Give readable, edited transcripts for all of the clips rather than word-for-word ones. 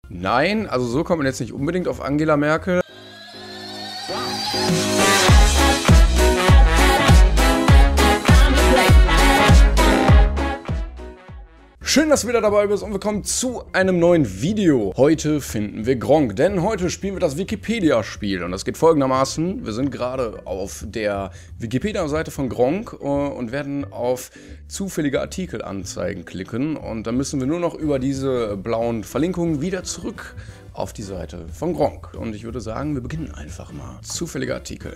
Nein, also so kommt man jetzt nicht unbedingt auf Angela Merkel. Schön, dass du wieder dabei bist und willkommen zu einem neuen Video. Heute finden wir Gronkh, denn heute spielen wir das Wikipedia-Spiel. Und das geht folgendermaßen: Wir sind gerade auf der Wikipedia-Seite von Gronkh und werden auf zufällige Artikelanzeigen klicken. Und dann müssen wir nur noch über diese blauen Verlinkungen wieder zurück auf die Seite von Gronkh. Und ich würde sagen, wir beginnen einfach mal. Zufällige Artikel.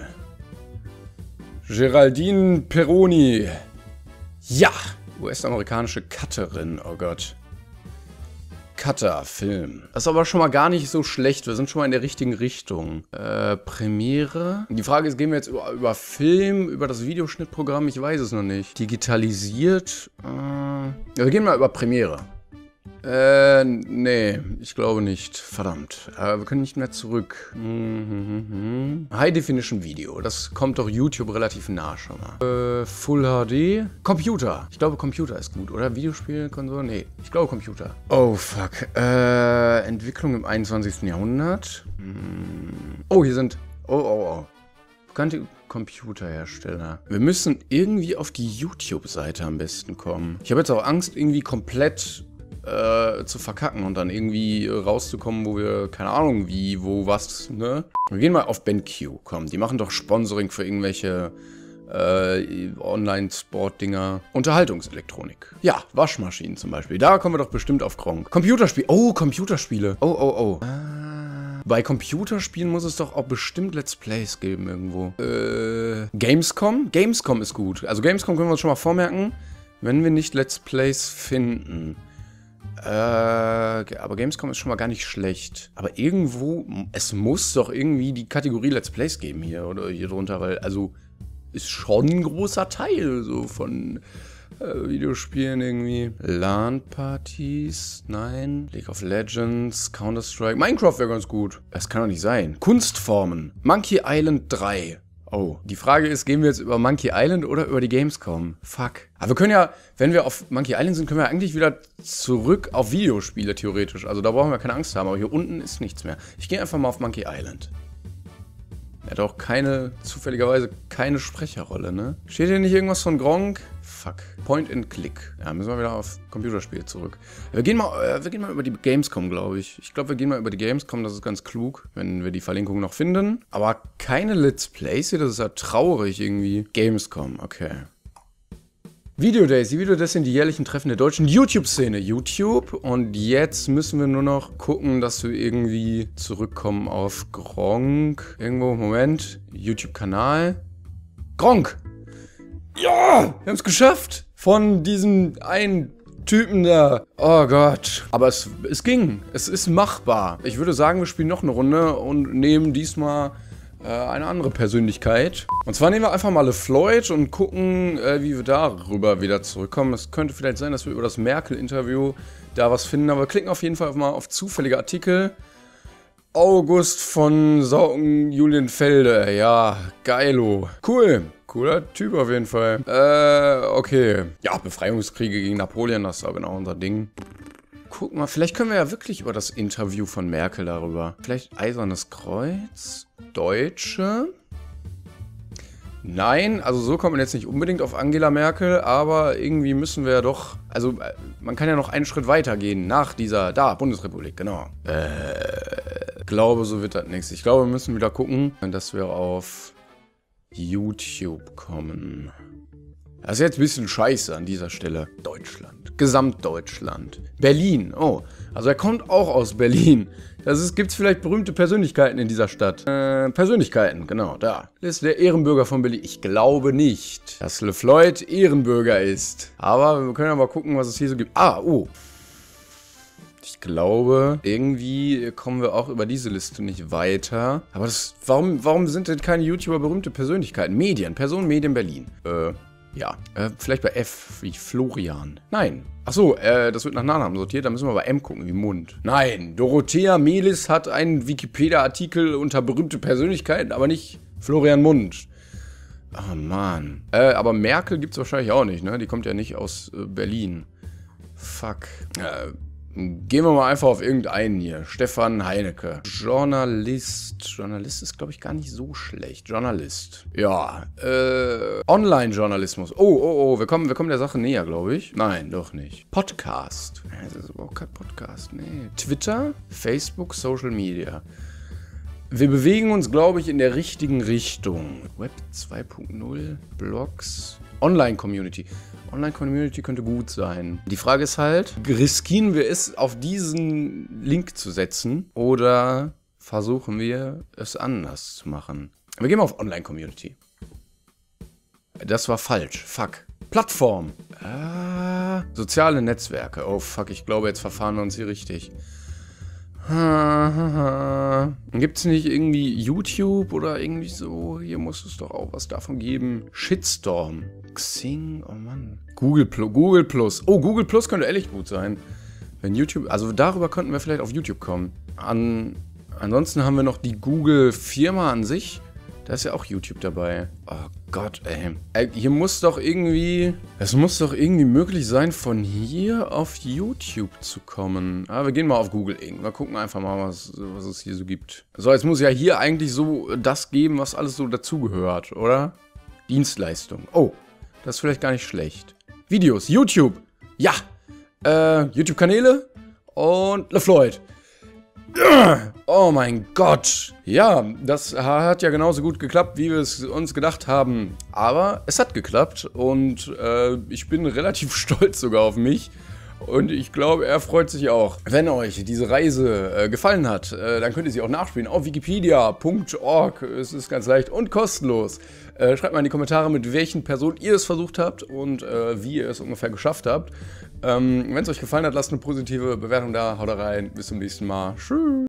Geraldine Peroni. Ja! US-amerikanische Cutterin, oh Gott. Cutter, Film. Das ist aber schon mal gar nicht so schlecht, wir sind schon mal in der richtigen Richtung. Premiere. Die Frage ist, gehen wir jetzt über Film, über das Videoschnittprogramm? Ich weiß es noch nicht. Digitalisiert. Ja, wir gehen mal über Premiere. Nee, ich glaube nicht. Verdammt. Wir können nicht mehr zurück. High Definition Video. Das kommt doch YouTube relativ nah schon mal. Full HD. Computer. Ich glaube, Computer ist gut, oder? Videospielkonsole? Nee, ich glaube Computer. Oh, fuck. Entwicklung im 21. Jahrhundert. Oh, hier sind... Oh. Bekannte Computerhersteller. Wir müssen irgendwie auf die YouTube-Seite am besten kommen. Ich habe jetzt auch Angst, irgendwie komplett... zu verkacken und dann irgendwie rauszukommen, wo wir, keine Ahnung wie, wo, was, ne? Wir gehen mal auf BenQ, komm, die machen doch Sponsoring für irgendwelche Online-Sport-Dinger. Unterhaltungselektronik. Ja, Waschmaschinen zum Beispiel. Da kommen wir doch bestimmt auf Gronkh. Computerspiele. Oh, Computerspiele. Oh. Bei Computerspielen muss es doch auch bestimmt Let's Plays geben irgendwo. Gamescom? Gamescom ist gut. Also Gamescom können wir uns schon mal vormerken, wenn wir nicht Let's Plays finden. Aber Gamescom ist schon mal gar nicht schlecht. Aber irgendwo, es muss doch irgendwie die Kategorie Let's Plays geben hier oder hier drunter, weil, also, ist schon ein großer Teil so von Videospielen irgendwie. LAN-Partys, nein. League of Legends, Counter-Strike, Minecraft wäre ganz gut. Das kann doch nicht sein. Kunstformen, Monkey Island 3. Oh, die Frage ist, gehen wir jetzt über Monkey Island oder über die Gamescom? Fuck. Aber wir können ja, wenn wir auf Monkey Island sind, können wir eigentlich wieder zurück auf Videospiele, theoretisch. Also da brauchen wir keine Angst haben, aber hier unten ist nichts mehr. Ich gehe einfach mal auf Monkey Island. Er hat auch zufälligerweise keine Sprecherrolle, ne? Steht hier nicht irgendwas von Gronkh? Fuck. Point and Click. Ja, müssen wir wieder auf Computerspiele zurück. Wir gehen mal über die Gamescom, glaube ich. Ich glaube, wir gehen mal über die Gamescom, das ist ganz klug, wenn wir die Verlinkung noch finden. Aber keine Let's Plays hier, das ist ja traurig irgendwie. Gamescom, okay. Video Days. Die Video Days sind die jährlichen Treffen der deutschen YouTube-Szene. YouTube. Und jetzt müssen wir nur noch gucken, dass wir irgendwie zurückkommen auf Gronkh. Irgendwo, Moment. YouTube-Kanal. Gronkh! Ja! Wir haben es geschafft! Von diesem einen Typen da. Oh Gott. Aber es ging. Es ist machbar. Ich würde sagen, wir spielen noch eine Runde und nehmen diesmal eine andere Persönlichkeit. Und zwar nehmen wir einfach mal LeFloid und gucken, wie wir darüber wieder zurückkommen. Es könnte vielleicht sein, dass wir über das Merkel-Interview da was finden, aber wir klicken auf jeden Fall mal auf zufällige Artikel. August von Saugen-Julienfelde. Ja, geilo. Cool. Cooler Typ auf jeden Fall. Okay. Ja, Befreiungskriege gegen Napoleon, das war genau unser Ding. Guck mal, vielleicht können wir ja wirklich über das Interview von Merkel darüber. Vielleicht Eisernes Kreuz? Deutsche? Nein, also so kommt man jetzt nicht unbedingt auf Angela Merkel, aber irgendwie müssen wir ja doch, also man kann ja noch einen Schritt weiter gehen nach dieser, Bundesrepublik, genau. Glaube, so wird das nichts. Ich glaube, wir müssen wieder gucken, dass wir auf YouTube kommen. Das ist jetzt ein bisschen scheiße an dieser Stelle. Deutschland. Gesamtdeutschland. Berlin. Oh, also er kommt auch aus Berlin. Gibt's vielleicht berühmte Persönlichkeiten in dieser Stadt? Persönlichkeiten, genau, da. Ist der Ehrenbürger von Berlin? Ich glaube nicht, dass LeFloid Ehrenbürger ist. Aber wir können ja mal gucken, was es hier so gibt. Oh. Ich glaube, irgendwie kommen wir auch über diese Liste nicht weiter. Aber warum sind denn keine YouTuber berühmte Persönlichkeiten? Personen, Medien, Berlin. Ja, vielleicht bei F, wie Florian. Nein. Achso, das wird nach Nachnamen sortiert, da müssen wir bei M gucken, wie Mund. Nein, Dorothea Melis hat einen Wikipedia-Artikel unter berühmte Persönlichkeiten, aber nicht Florian Mund. Oh Mann. Aber Merkel gibt's wahrscheinlich auch nicht, ne? Die kommt ja nicht aus Berlin. Fuck. Gehen wir mal einfach auf irgendeinen hier. Stefan Heinecke. Journalist. Journalist ist, glaube ich, gar nicht so schlecht. Journalist. Ja. Online-Journalismus. Oh. Wir kommen der Sache näher, glaube ich. Nein, doch nicht. Podcast. Das ist überhaupt kein Podcast. Nee. Twitter, Facebook, Social Media. Wir bewegen uns, glaube ich, in der richtigen Richtung. Web 2.0, Blogs, Online-Community. Online-Community könnte gut sein. Die Frage ist halt, riskieren wir es, auf diesen Link zu setzen oder versuchen wir es anders zu machen? Wir gehen mal auf Online-Community. Das war falsch. Fuck. Plattform. Soziale Netzwerke. Oh fuck, ich glaube, jetzt verfahren wir uns hier richtig. Gibt es nicht irgendwie YouTube oder irgendwie so? Hier muss es doch auch was davon geben. Shitstorm. Xing, oh Mann. Google Plus. Oh, Google Plus könnte ehrlich gut sein. Wenn YouTube, also darüber könnten wir vielleicht auf YouTube kommen. Ansonsten haben wir noch die Google-Firma an sich. Da ist ja auch YouTube dabei. Oh Gott, ey. Hier muss doch irgendwie... Es muss doch irgendwie möglich sein, von hier auf YouTube zu kommen. Aber wir gehen mal auf Google Inc. Wir gucken einfach mal, was es hier so gibt. So, jetzt muss ja hier eigentlich so das geben, was alles so dazugehört, oder? Dienstleistung. Oh, das ist vielleicht gar nicht schlecht. Videos, YouTube. Ja. YouTube-Kanäle und LeFloid. Oh mein Gott. Ja, das hat ja genauso gut geklappt, wie wir es uns gedacht haben. Aber es hat geklappt und ich bin relativ stolz sogar auf mich. Und ich glaube, er freut sich auch. Wenn euch diese Reise gefallen hat, dann könnt ihr sie auch nachspielen auf wikipedia.org. Es ist ganz leicht und kostenlos. Schreibt mal in die Kommentare, mit welchen Personen ihr es versucht habt und wie ihr es ungefähr geschafft habt. Wenn es euch gefallen hat, lasst eine positive Bewertung da. Haut rein. Bis zum nächsten Mal. Tschüss.